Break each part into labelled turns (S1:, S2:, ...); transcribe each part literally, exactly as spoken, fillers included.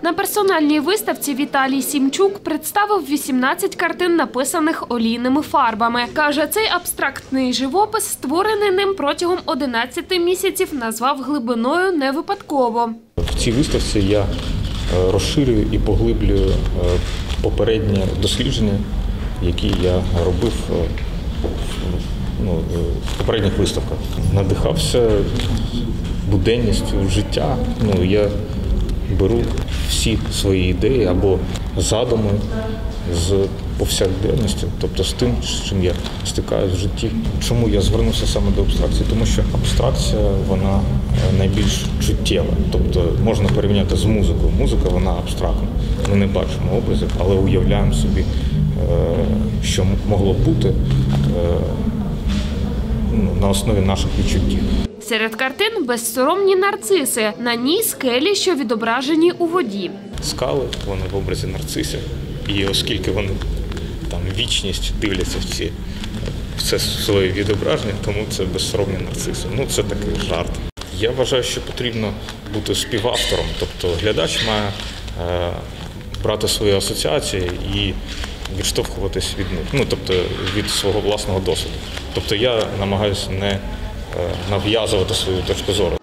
S1: На персональній виставці Віталій Сімчук представив вісімнадцять картин, написаних олійними фарбами. Каже, цей абстрактний живопис, створений ним протягом одинадцяти місяців, назвав глибиною не випадково.
S2: В цій виставці я розширюю і поглиблюю попередні дослідження, які я робив ну, в попередніх виставках. Надихався буденністю життя. Ну, я беру всі свої ідеї або задуми з повсякденності, тобто з тим, з чим я стикаюся в житті. Чому я звернувся саме до абстракції? Тому що абстракція, вона найбільш чуттєва. Тобто можна порівняти з музикою. Музика, вона абстрактна. Ми не бачимо образів, але уявляємо собі, що могло б бути на основі наших відчуттів.
S1: Серед картин безсоромні нарциси. На ній скелі, що відображені у воді.
S2: Скали, вони в образі нарцисів. І оскільки вони там вічність дивляться в ці в це своє відображення, тому це безсоромні нарциси. Ну, це такий жарт. Я вважаю, що потрібно бути співавтором. Тобто глядач має е, брати свої асоціації і відштовхуватись від них. Ну, тобто від свого власного досвіду. Тобто я намагаюся не нав'язувати свою точку зору.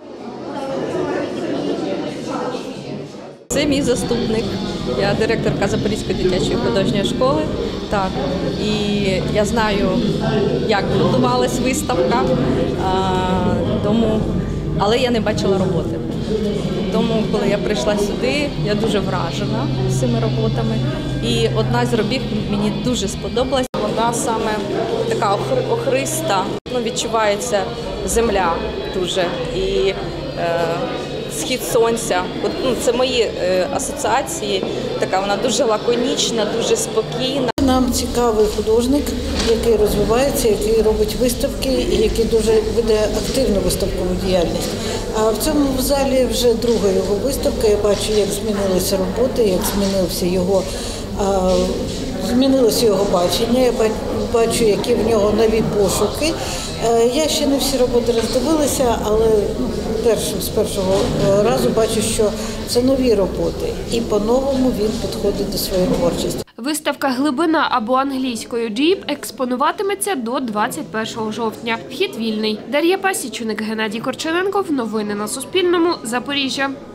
S3: Це мій заступник. Я директорка Запорізької дитячої художньої школи. Так. І я знаю, як готувалась виставка, тому, але я не бачила роботи. Тому, коли я прийшла сюди, я дуже вражена цими роботами. І одна з робіт мені дуже сподобалась. Вона саме така охриста, ну, відчувається земля дуже. І е, схід сонця. От, ну, це мої е, асоціації. Така вона дуже лаконічна, дуже спокійна.
S4: Нам цікавий художник, який розвивається, який робить виставки і який дуже веде активну виставкову діяльність. А в цьому залі вже друга його виставка. Я бачу, як змінилися роботи, як змінився його, а, змінилося його бачення. Я бачу, які в нього нові пошуки. Я ще не всі роботи роздивилася, але першим, з першого разу бачу, що це нові роботи. І по-новому він підходить до своєї творчості.
S1: Виставка «Глибина» або англійською «Deep» експонуватиметься до двадцять першого жовтня. Вхід вільний. Дар'я Пасічник, Геннадій Корчененков. Новини на Суспільному. Запоріжжя.